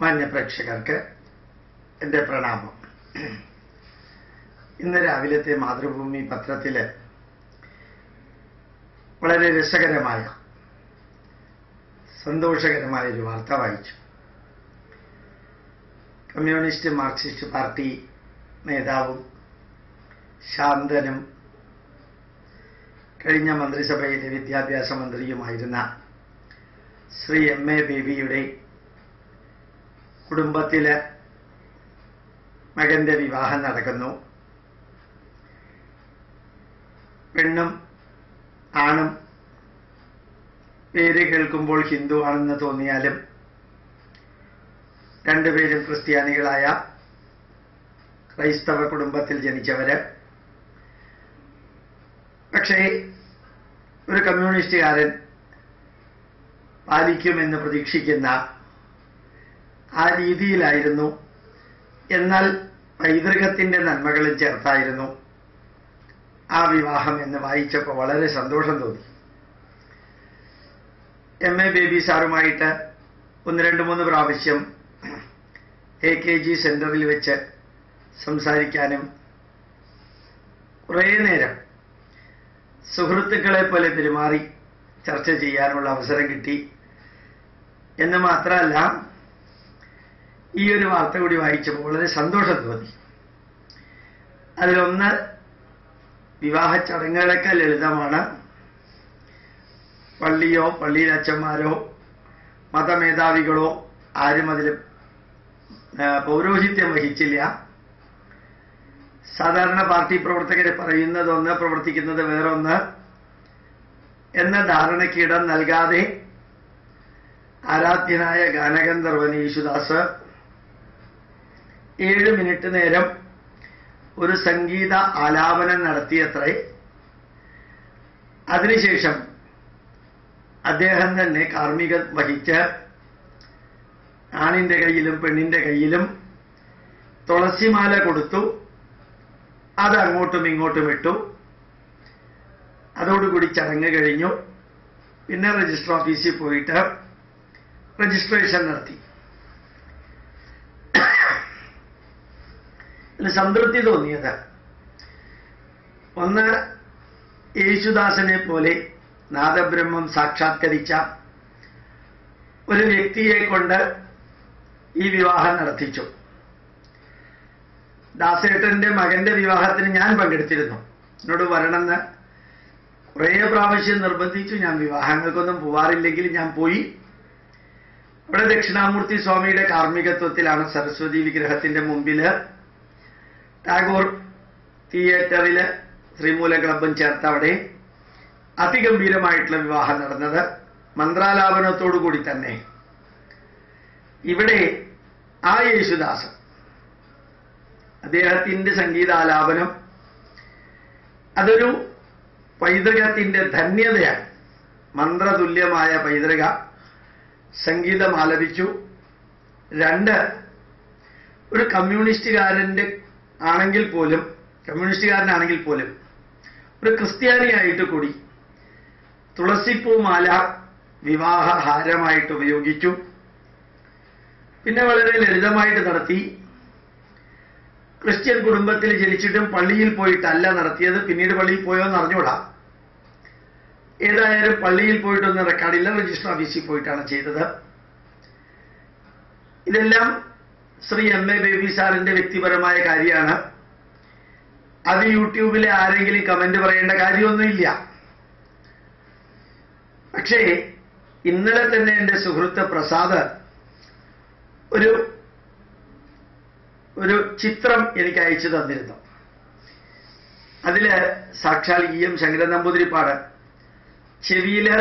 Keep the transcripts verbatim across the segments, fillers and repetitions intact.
മാന്യപ്രേക്ഷകർക്ക് എൻ്റെ പ്രണാമം. ഇന്ന് രാവിലത്തെ മാതൃഭൂമി പത്രത്തിൽ വളരെ രസകരമായ സന്തോഷകരമായ ഒരു വാർത്ത വായിച്ചു. കമ്മ്യൂണിസ്റ്റ് മാർക്സിസ്റ്റ് പാർട്ടി നേതാവും ശാന്തനും കഴിഞ്ഞ മന്ത്രിസഭയിലെ വിദ്യാഭ്യാസ മന്ത്രിയുമായിരുന്ന ശ്രീ എം എ ബേബിയുടെ കുടുംബത്തിലെ മകന്റെ വിവാഹം നടക്കുന്നു. പെണ്ണും ആണും പേര് കേൾക്കുമ്പോൾ ഹിന്ദു ആണെന്ന് തോന്നിയാലും രണ്ടുപേരും ക്രിസ്ത്യാനികളായ ക്രൈസ്തവ കുടുംബത്തിൽ ജനിച്ചവര്. പക്ഷേ ഒരു കമ്മ്യൂണിസ്റ്റുകാരൻ പാലിക്കുമെന്ന് പ്രതീക്ഷിക്കുന്ന ആ രീതിയിലായിരുന്നു. എന്നാൽ പൈതൃകത്തിന്റെ നന്മകളും ചേർത്തായിരുന്നു ആ വിവാഹം എന്ന് വായിച്ചപ്പോൾ വളരെ സന്തോഷം തോന്നി. എം എ ബേബി സാറുമായിട്ട് ഒന്ന് രണ്ട് മൂന്ന് പ്രാവശ്യം എ കെ ജി സെന്ററിൽ വെച്ച് സംസാരിക്കാനും കുറേ നേരം സുഹൃത്തുക്കളെ പോലെ പെരുമാറി ചർച്ച ചെയ്യാനുള്ള അവസരം കിട്ടി എന്ന് മാത്രമല്ല, ഈ ഒരു വാർത്ത കൂടി വായിച്ചപ്പോൾ വളരെ സന്തോഷം തോന്നി. അതിലൊന്ന്, വിവാഹ ചടങ്ങുകളൊക്കെ ലളിതമാണ്. പള്ളിയോ പള്ളിയിലച്ചന്മാരോ മതമേധാവികളോ ആരും അതിൽ പൗരോഹിത്യം വഹിച്ചില്ല. സാധാരണ പാർട്ടി പ്രവർത്തകരെ പറയുന്നതൊന്ന്, പ്രവർത്തിക്കുന്നത് വേറൊന്ന് എന്ന ധാരണയ്ക്കിടം നൽകാതെ ആരാധ്യനായ ഗാനഗന്ധർവൻ യേശുദാസ് ഏഴ് മിനിറ്റ് നേരം ഒരു സംഗീത ആലാപനം നടത്തിയത്രേ. അതിനുശേഷം അദ്ദേഹം തന്നെ കാർമ്മിക വഹിച്ച് ആണിന്റെ കയ്യിലും പെണ്ണിന്റെ കയ്യിലും തുളസിമാല കൊടുത്തു. അത് അങ്ങോട്ടും ഇങ്ങോട്ടും ഇട്ടു. അതോടുകൂടി ചടങ്ങ് കഴിഞ്ഞു. പിന്നെ രജിസ്റ്റർ ഓഫീസിൽ പോയിട്ട് രജിസ്ട്രേഷൻ നടത്തി. സംതൃപ്തി തോന്നിയത് ഒന്ന്, യേശുദാസനെ പോലെ നാദബ്രഹ്മം സാക്ഷാത്കരിച്ച ഒരു വ്യക്തിയെ കൊണ്ട് ഈ വിവാഹം നടത്തിച്ചു. ദാസേട്ടന്റെ മകന്റെ വിവാഹത്തിന് ഞാൻ പങ്കെടുത്തിരുന്നു. എന്നോട് വരണമെന്ന് കുറേ പ്രാവശ്യം നിർബന്ധിച്ചു. ഞാൻ വിവാഹങ്ങൾക്കൊന്നും പോവാറില്ലെങ്കിൽ ഞാൻ പോയി. അവിടെ ദക്ഷിണാമൂർത്തി സ്വാമിയുടെ കാർമ്മികത്വത്തിലാണ് സരസ്വതി വിഗ്രഹത്തിന്റെ മുമ്പില് ടാഗോർ തിയേറ്ററില് ശ്രീമൂല ക്ലബും ചേർത്ത് അവിടെ അതിഗംഭീരമായിട്ടുള്ള വിവാഹം നടന്നത്. മന്ത്രാലാപനത്തോടുകൂടി തന്നെ. ഇവിടെ ആ യേശുദാസൻ അദ്ദേഹത്തിന്റെ സംഗീതാലാപനം അതൊരു പൈതൃകത്തിന്റെ ധന്യതയാണ്. മന്ത്രതുല്യമായ പൈതൃക സംഗീതം ആലപിച്ചു. രണ്ട്, ഒരു കമ്മ്യൂണിസ്റ്റുകാരന്റെ ആണെങ്കിൽ പോലും കമ്മ്യൂണിസ്റ്റുകാരനാണെങ്കിൽ പോലും ഒരു ക്രിസ്ത്യാനിയായിട്ട് കൂടി തുളസിപ്പൂമാല വിവാഹ ഹാരമായിട്ട് ഉപയോഗിച്ചു. പിന്നെ വളരെ ലളിതമായിട്ട് നടത്തി. ക്രിസ്ത്യൻ കുടുംബത്തിൽ ജനിച്ചിട്ടും പള്ളിയിൽ പോയിട്ടല്ല നടത്തിയത്. പിന്നീട് പള്ളിയിൽ പോയോന്ന് അറിഞ്ഞൂടാ. ഏതായാലും പള്ളിയിൽ പോയിട്ടൊന്നും റെക്കോർഡില്ല, രജിസ്റ്റർ ഓഫീസിൽ പോയിട്ടാണ് ചെയ്തത്. ഇതെല്ലാം ശ്രീ എം എ ബേബി സാറിന്റെ വ്യക്തിപരമായ കാര്യമാണ്. അത് യൂട്യൂബിലെ ആരെങ്കിലും കമന്റ് പറയേണ്ട കാര്യമൊന്നുമില്ല. പക്ഷേ ഇന്നലെ തന്നെ എന്റെ സുഹൃത്ത് പ്രസാദ് ഒരു ഒരു ചിത്രം എനിക്ക് അയച്ചു തന്നിരുന്നു. അതില് സാക്ഷാൽ ഇ എം ശങ്കരൻ നമ്പൂതിരിപ്പാട് ചെവിയില്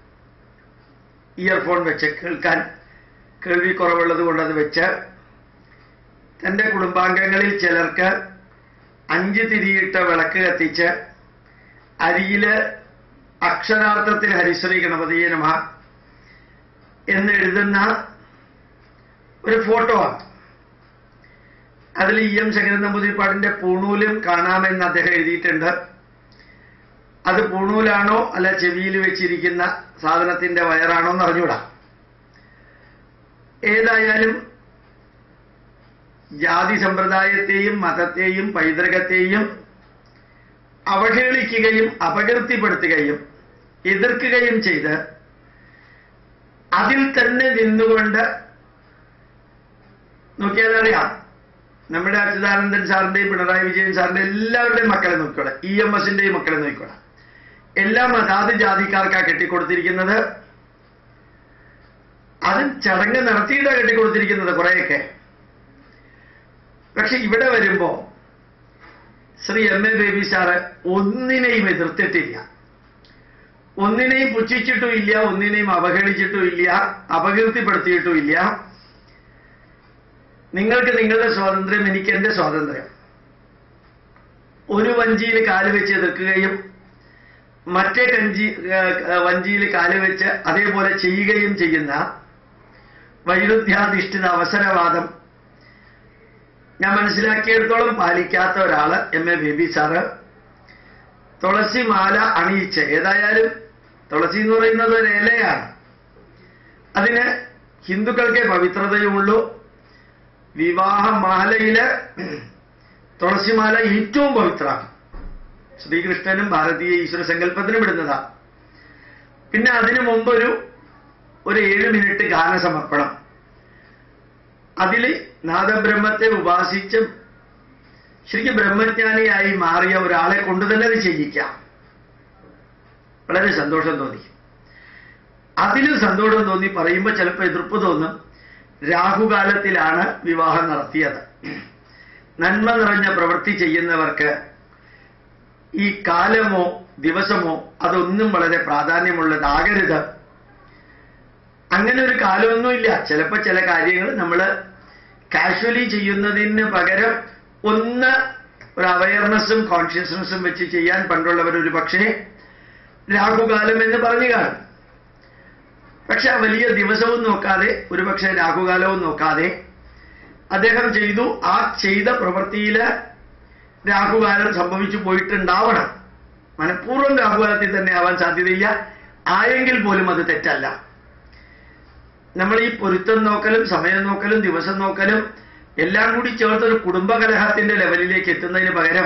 ഇയർഫോൺ വെച്ച്, കേൾക്കാൻ കേൾവി കുറവുള്ളത് കൊണ്ടത് വെച്ച് തന്റെ കുടുംബാംഗങ്ങളിൽ ചിലർക്ക് അഞ്ച് തിരിയിട്ട വിളക്ക് കത്തിച്ച് അരിയില് അക്ഷരാർത്ഥത്തിൽ ഹരിശ്രീ ഗണപതിയെ നമഃ എന്ന് എഴുതുന്ന ഒരു ഫോട്ടോ ആണ്. അതിൽ ഇ എം ശങ്കരൻ നമ്പൂതിരിപ്പാടിന്റെ പൂണൂലും കാണാമെന്ന് അദ്ദേഹം എഴുതിയിട്ടുണ്ട്. അത് പൂണൂലാണോ അല്ല ചെവിയിൽ വെച്ചിരിക്കുന്ന സാധനത്തിന്റെ വയറാണോ എന്ന് അറിഞ്ഞൂടാ. ഏതായാലും ജാതി സമ്പ്രദായത്തെയും മതത്തെയും പൈതൃകത്തെയും അവഹേളിക്കുകയും അപകീർത്തിപ്പെടുത്തുകയും എതിർക്കുകയും ചെയ്ത് അതിൽ തന്നെ നിന്നുകൊണ്ട് നോക്കിയാലറിയാം. നമ്മുടെ അച്യുതാനന്ദൻ സാറിന്റെയും പിണറായി വിജയൻ സാറിന്റെ എല്ലാവരുടെയും മക്കളെ നോക്കിക്കോളാം, ഇ എം എസിന്റെയും മക്കളെ നോക്കിക്കോളാം. എല്ലാം അതാത് ജാതിക്കാർക്കാ കെട്ടിക്കൊടുത്തിരിക്കുന്നത്. അത് ചടങ്ങ് നടത്തിയിട്ടാ കെട്ടിക്കൊടുത്തിരിക്കുന്നത് കുറെയൊക്കെ. പക്ഷെ ഇവിടെ വരുമ്പോ Shri M A Baby sir ഒന്നിനെയും എതിർത്തിട്ടില്ല, ഒന്നിനെയും പുച്ഛിച്ചിട്ടും ഇല്ല, ഒന്നിനെയും അവഹേളിച്ചിട്ടും ഇല്ല, അപകീർത്തിപ്പെടുത്തിയിട്ടും ഇല്ല. നിങ്ങൾക്ക് നിങ്ങളുടെ സ്വാതന്ത്ര്യം, എനിക്ക് എന്റെ സ്വാതന്ത്ര്യം. ഒരു വഞ്ചിയിൽ കാല് വെച്ച് എതിർക്കുകയും മറ്റേ കഞ്ചി വഞ്ചിയിൽ കാല് വെച്ച് അതേപോലെ ചെയ്യുകയും ചെയ്യുന്ന വൈരുദ്ധ്യാധിഷ്ഠിത അവസരവാദം ഞാൻ മനസ്സിലാക്കിയിടത്തോളം പാലിക്കാത്ത ഒരാള് എം എ ബേബി സാറ് തുളസി മാല അണിയിച്ച്, ഏതായാലും തുളസി എന്ന് പറയുന്നത് ഒരു ഇലയാണ്, അതിന് ഹിന്ദുക്കൾക്കേ പവിത്രതയുമുള്ളൂ. വിവാഹമാലയില് തുളസിമാല ഏറ്റവും പവിത്രമാണ്. ശ്രീകൃഷ്ണനും ഭാരതീയ ഈശ്വര സങ്കല്പത്തിനും ഇടുന്നതാണ്. പിന്നെ അതിനു മുമ്പൊരു ഒരു ഏഴ് മിനിറ്റ് ഗാനസമർപ്പണം. അതില് നാദബ്രഹ്മത്തെ ഉപാസിച്ച് ശരിക്കും ബ്രഹ്മജ്ഞാനിയായി മാറിയ ഒരാളെ കൊണ്ട് തന്നെ അത് ചെയ്യിക്കാം. വളരെ സന്തോഷം തോന്നി. അതിലും സന്തോഷം തോന്നി പറയുമ്പോൾ ചിലപ്പോൾ എതിർപ്പ് തോന്നും. രാഹുകാലത്തിലാണ് വിവാഹം നടത്തിയത്. നന്മ നിറഞ്ഞ പ്രവൃത്തി ചെയ്യുന്നവർക്ക് ഈ കാലമോ ദിവസമോ അതൊന്നും വളരെ പ്രാധാന്യമുള്ളതാകരുത്. അങ്ങനെ ഒരു കാലമൊന്നുമില്ല. ചിലപ്പോൾ ചില കാര്യങ്ങൾ നമ്മൾ കാഷ്വലി ചെയ്യുന്നതിന് പകരം ഒന്ന് ഒരു അവയർനെസ്സും കോൺഷ്യസ്നെസ്സും വെച്ച് ചെയ്യാൻ പണ്ടുള്ളവർ ഒരു പക്ഷേ രാഹുകാലം എന്ന് പറഞ്ഞു കാണും. പക്ഷെ വലിയ ദിവസവും നോക്കാതെ, ഒരുപക്ഷെ രാഹുകാലവും നോക്കാതെ അദ്ദേഹം ചെയ്തു. ആ ചെയ്ത പ്രവൃത്തിയില് രാഹുകാലം സംഭവിച്ചു പോയിട്ടുണ്ടാവണം. മനഃപൂർവ്വം രാഹുകാലത്തിൽ തന്നെ ആവാൻ സാധ്യതയില്ല. ആയെങ്കിൽ പോലും അത് തെറ്റല്ല. നമ്മൾ ഈ പൊരുത്തം നോക്കലും സമയം നോക്കലും ദിവസം നോക്കലും എല്ലാം കൂടി ചേർത്തൊരു കുടുംബകലഹത്തിന്റെ ലെവലിലേക്ക് എത്തുന്നതിന് പകരം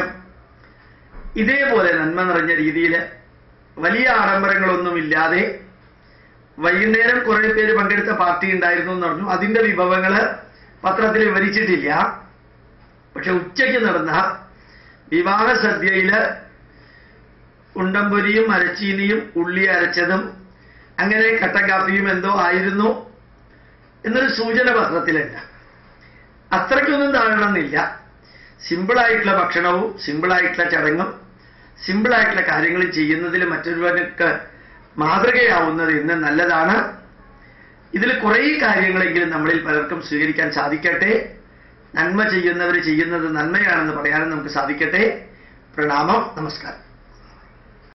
ഇതേപോലെ നന്മ നിറഞ്ഞ രീതിയിൽ വലിയ ആഡംബരങ്ങളൊന്നുമില്ലാതെ, വൈകുന്നേരം കുറെ പേര് പങ്കെടുത്ത പാർട്ടി ഉണ്ടായിരുന്നു എന്ന് പറഞ്ഞു. അതിന്റെ വിഭവങ്ങള് പത്രത്തിൽ വിവരിച്ചിട്ടില്ല. പക്ഷെ ഉച്ചയ്ക്ക് നടന്ന വിവാഹ സദ്യയില് ഉണ്ടംപൊരിയും അരച്ചീനിയും ഉള്ളി അരച്ചതും അങ്ങനെ കട്ടൻ കാപ്പിയും എന്തോ ആയിരുന്നു എന്നൊരു സൂചന പത്രത്തിലുണ്ട്. അത്രയ്ക്കൊന്നും താഴണമെന്നില്ല. സിമ്പിളായിട്ടുള്ള ഭക്ഷണവും സിമ്പിളായിട്ടുള്ള ചടങ്ങും സിമ്പിളായിട്ടുള്ള കാര്യങ്ങൾ ചെയ്യുന്നതിൽ മറ്റൊരുവർക്ക് മാതൃകയാവുന്നത് ഇന്ന് നല്ലതാണ്. ഇതിൽ കുറേ കാര്യങ്ങളെങ്കിലും നമ്മളിൽ പലർക്കും സ്വീകരിക്കാൻ സാധിക്കട്ടെ. നന്മ ചെയ്യുന്നവർ ചെയ്യുന്നത് നന്മയാണെന്ന് പറയാനും നമുക്ക് സാധിക്കട്ടെ. പ്രണാമം, നമസ്കാരം.